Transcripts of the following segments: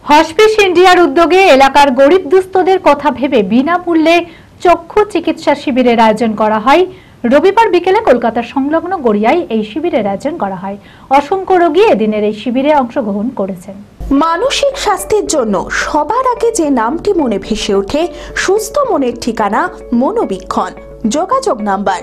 Hospice ইন্ডিয়ার উদ্যোগে এলাকার গরিব দুস্থদের কথা ভেবে বিনামূল্যে চক্ষু চিকিৎসা শিবিরের আয়োজন করা হয়। রবিবার বিকেলে কলকাতার সংলগ্ন গড়িয়ায় এই শিবিরের আয়োজন করা হয়। অসংখ্য রোগী এদিনের এই শিবিরে অংশগ্রহণ করেছেন। মানসিক স্বাস্থ্যের জন্য সবার আগে যে নামটি মনে ভেসে ওঠে, সুস্থ মনের ঠিকানা মনোবীক্ষণ। যোগাযোগ নাম্বার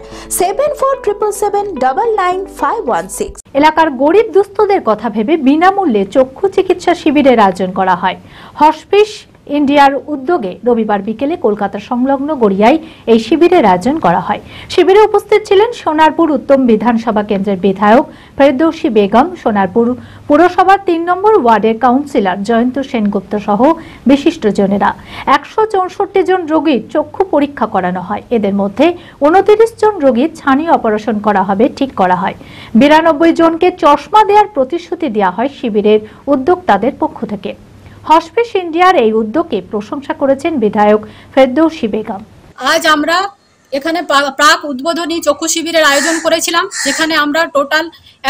7477799516। এলাকার গরিব দুস্থদের কথা ভেবে বিনামূল্যে চক্ষু চিকিৎসা শিবিরের আয়োজন করা হয়। হসপিস ইন্ডিয়ার উদ্যোগে রবিবার বিকেলে কলকাতার সংলগ্ন গড়িয়ায় এই শিবিরের আয়োজন করা হয়। শিবিরে উপস্থিত ছিলেন সোনারপুর উত্তম বিধানসভা কেন্দ্রের বিধায়ক ফেরদৌসী বেগম, সোনারপুর পুরসভার ৩ নম্বর ওয়ার্ডের কাউন্সিলর জয়ন্ত সেনগুপ্ত সহ বিশিষ্টজনেরা। ১৬৪ জন রোগীর চক্ষু পরীক্ষা করানো হয়। এদের মধ্যে ২৯ জন রোগীর ছানি অপারেশন করা হবে ঠিক করা হয়। ৯২ জনকে চশমা দেওয়ার প্রতিশ্রুতি দেওয়া হয় শিবিরের উদ্যোক্তাদের পক্ষ থেকে। হসপিস ইন্ডিয়ার এই উদ্যোগকে প্রশংসা করেছেন বিধায়ক ফেরদৌসী বেগম। আজ আমরা এখানে প্রাক উদ্বোধনী চক্ষু শিবিরের আয়োজন করেছিলাম, যেখানে আমরা টোটাল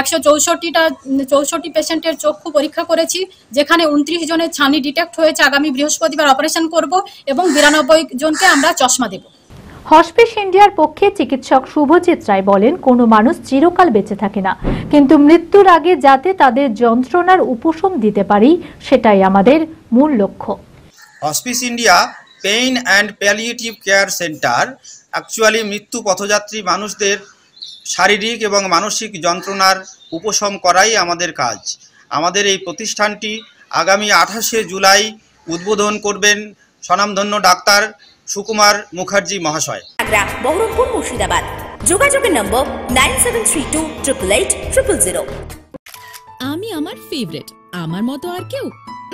১৬৪ পেশেন্টের চক্ষু পরীক্ষা করেছি, যেখানে ২৯ জনের ছানি ডিটেক্ট হয়েছে। আগামী বৃহস্পতিবার অপারেশন করব এবং ৯২ জনকে আমরা চশমা দেব। হসপিস ইন্ডিয়ার পক্ষে চিকিৎসক শুভজিৎ রায় বলেন, কোনো মানুষ চিরকাল বেঁচে থাকে না, কিন্তু মৃত্যুর আগে যাতে তাদের যন্ত্রণার উপশম দিতে পারি, সেটাই আমাদের মূল লক্ষ্য। Hospice India pain and palliative care centre actually মৃত্যু পথযাত্রী মানুষদের শারীরিক এবং মানসিক যন্ত্রণার উপশম করাই আমাদের কাজ। আমাদের এই প্রতিষ্ঠানটি আগামী ২৮শে জুলাই উদ্বোধন করবেন স্বনামধন্য ডাক্তার সুকুমার মুখার্জি মহাশয়। বহরমপুর, মুর্শিদাবাদ। যোগাযোগের নম্বর 9732888000। আমি আমার ফেভারিট, আমার মতো আর কেউ।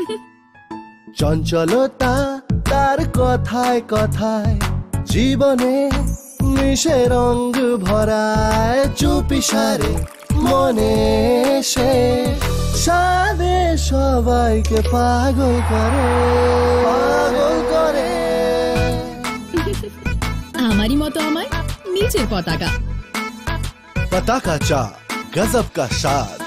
চঞ্চলতা তার কথায় কথায় জীবনে মিশে রঙ ভরায়, চুপি সারে মনে সে সাদে সবাইকে পাগল করে। আমারই মতো আমার নিচের পতাকা। পতাকা চা, গজব কা স্বাদ।